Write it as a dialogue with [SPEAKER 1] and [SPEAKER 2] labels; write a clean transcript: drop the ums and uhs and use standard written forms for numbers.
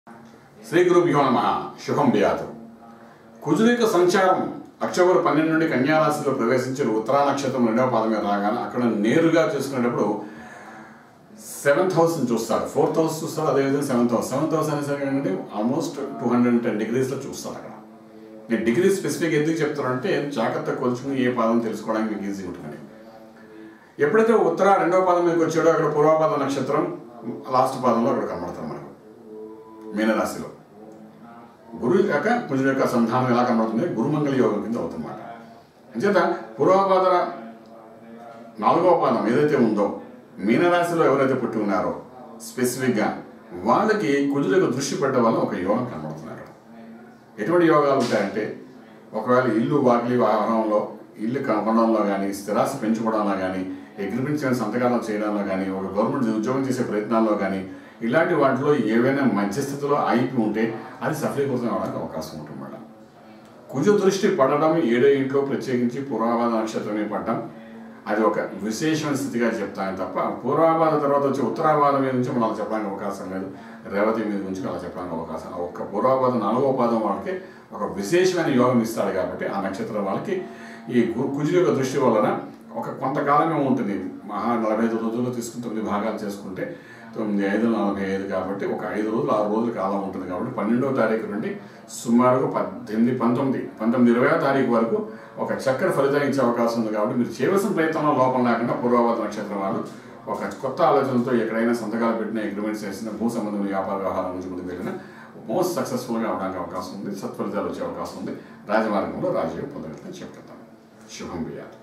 [SPEAKER 1] శ్రీ గురుభ్యో నమః. శుభం భయాతు. కుజుడి యొక్క సంచారం అక్టోబర్ 12 నుండి కన్యారాశిలో ప్రవేశించిన ఉత్తరా నక్షత్రం 2వ పాదం మీద రాగానే అక్కడ నేరుగా చూసుకునేటప్పుడు 7th హౌస్ ని చూస్తారు, 4th హౌస్ చూస్తారు, అదేవిధంగా 7th హౌస్ అనేసరికి ఏంటంటే ఆల్మోస్ట్ 210 డిగ్రీస్లో చూస్తారు. అక్కడ నేను డిగ్రీ స్పెసిఫిక్ ఎందుకు చెప్తానంటే జాగ్రత్త కొలుచుకుని ఏ పాదం తెలుసుకోవడానికి మీకు ఈజీ ఉంటుంది. ఎప్పుడైతే ఉత్తర 2వ పాదం మీదకి వచ్చాడో అక్కడ పూర్వపాద నక్షత్రం లాస్ట్ పాదంలో అక్కడ కనబడతారు మనకు మీనరాశిలో. గురువు యొక్క కుజుడు యొక్క సంధానం ఎలా కనబడుతుంది? గురుమంగళ యోగం కింద అవుతుందన్నమాట. అంచేత పూర్వపాద 4వ పాదం ఏదైతే ఉందో మీనరాశిలో ఎవరైతే పుట్టి ఉన్నారో స్పెసిఫిక్గా వాళ్ళకి కుజుడు యొక్క దృష్టి పెట్టడం వల్ల ఒక యోగం కనబడుతుంది. అక్కడ ఎటువంటి యోగాలు ఉంటాయంటే, ఒకవేళ ఇల్లు వాకిలి వాహనంలో ఇల్లు కొనడంలో కానీ, స్థిరాస్తి పెంచుకోవడంలో కానీ, అగ్రిమెంట్స్ కానీ సంతకాలు చేయడంలో కానీ, ఒక గవర్నమెంట్ ఉద్యోగం చేసే ప్రయత్నాల్లో కానీ, ఇలాంటి వాటిలో ఏవైనా మధ్యస్థితిలో ఆగిపి ఉంటే అది సఫలీకృతం అవడానికి అవకాశం ఉంటుంది. కుజ దృష్టి పడడం 7వ ఇంట్లో ప్రత్యేకించి పూర్వపాద నక్షత్రమే పడడం అది ఒక విశేషమైన స్థితిగా చెప్తాను తప్ప పూర్వపాద తర్వాత వచ్చి ఉత్తరాపాద మీద నుంచి మనం అలా చెప్పడానికి అవకాశం లేదు. రేవతి మీద నుంచి అలా చెప్పడానికి అవకాశం. ఒక్క పూర్వపాద 4వ పాదం వాళ్ళకి ఒక విశేషమైన యోగం ఇస్తాడు కాబట్టి ఆ నక్షత్రం వాళ్ళకి ఈ కుజుడి యొక్క దృష్టి వలన ఒక కొంతకాలమే ఉంటుంది. 45 రోజుల్లో తీసుకుని 9 భాగాలు చేసుకుంటే 9, 5, 45 కాబట్టి ఒక 5 రోజులు 6 రోజుల కాలం ఉంటుంది. కాబట్టి 12వ తారీఖు నుండి సుమారుగా 18, 19, 20వ తారీఖు వరకు ఒక చక్కటి ఫలితం ఇచ్చే అవకాశం ఉంది. కాబట్టి మీరు చేయవలసిన ప్రయత్నంలో లోపం లేకుండా పూర్వపాద నక్షత్రం వాళ్ళు ఒక కొత్త ఆలోచనతో ఎక్కడైనా సంతకాలు పెట్టిన, అగ్రిమెంట్స్ చేసిన, భూ సంబంధం వ్యాపార వ్యవహారాల నుంచి ముందుకు వెళ్ళిన మోస్ట్ సక్సెస్ఫుల్గా అవడానికి అవకాశం ఉంది. సత్ఫలితాలు వచ్చే అవకాశం ఉంది. రాజమార్గంలో రాజయోగం పొందగలుగుతాను చెప్తాను. శుభం భయాతు.